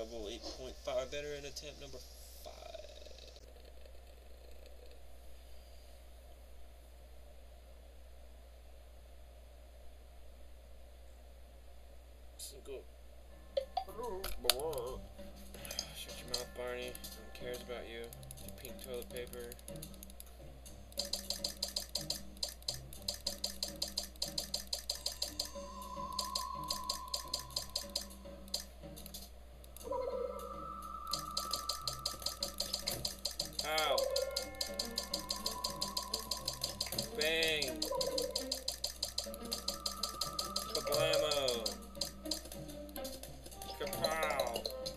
survival 8.5 veteran attempt number 5. Go. Shut your mouth, Barney. No one cares about you. Your pink toilet paper. Ow. Bang. Kablamo. Kapow.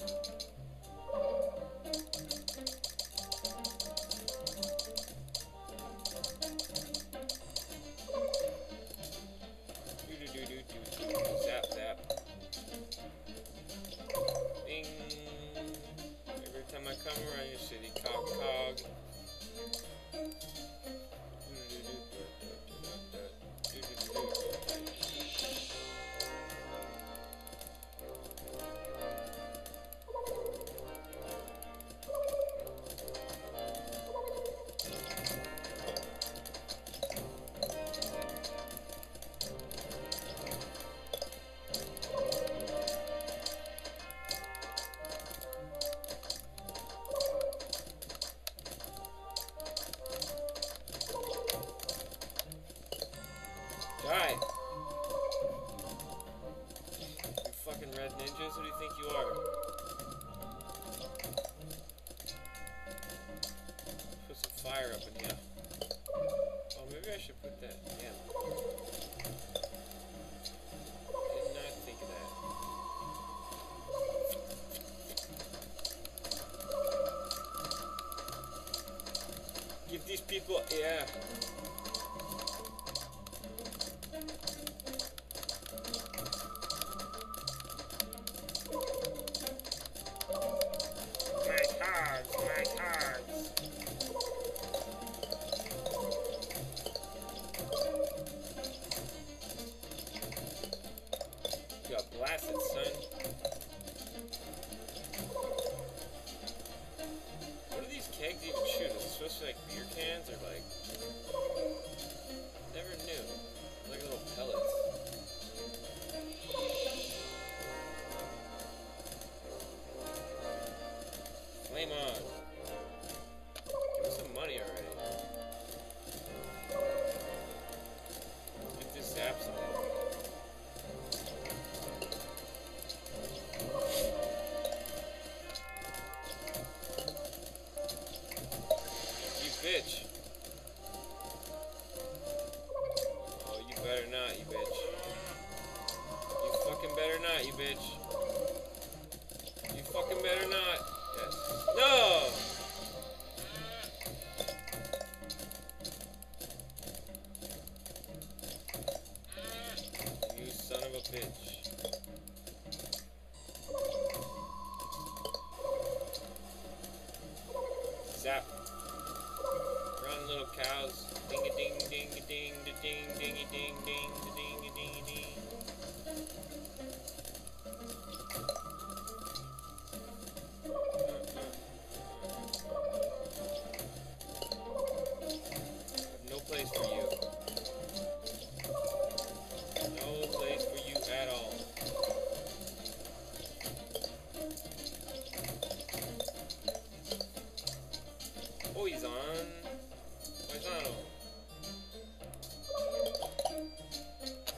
Zap, zap. Bing. Every time I come around your city, cog, cog. Die! You fucking red ninjas, who do you think you are? Put some fire up in here. Oh, maybe I should put that. Damn. Did not think of that. Give these people, yeah. My cards. You got blasted, son. What do these kegs even shoot? Is it supposed to be like beer cans or like... Never knew. Like little pellets. Flame on. Give me some money already. Get this zap on. You bitch. Oh, you better not, you bitch. You fucking better not, you bitch. You fucking better not. Yes. No! You son of a bitch. Zap. Run, little cows. Ding-a-ding-ding-a-ding-da-ding-ding-a-ding-da-ding-a-ding-a-ding. No place for you. No place for you at all. Poison. Poisano.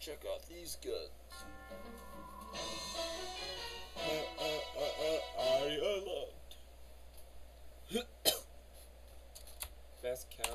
check out these guns. I unlocked. Best count.